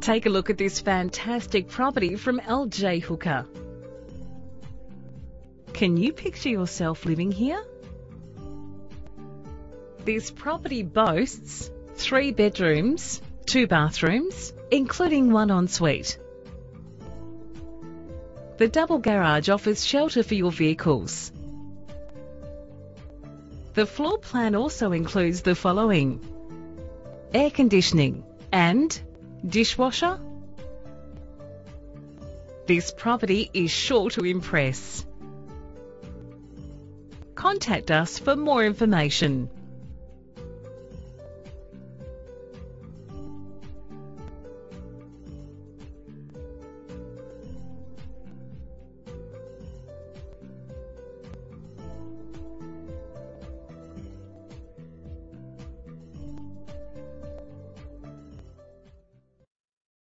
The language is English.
Take a look at this fantastic property from LJ Hooker. Can you picture yourself living here? This property boasts 3 bedrooms, 2 bathrooms, including 1 ensuite. The double garage offers shelter for your vehicles. The floor plan also includes the following: air conditioning and dishwasher. This property is sure to impress. Contact us for more information.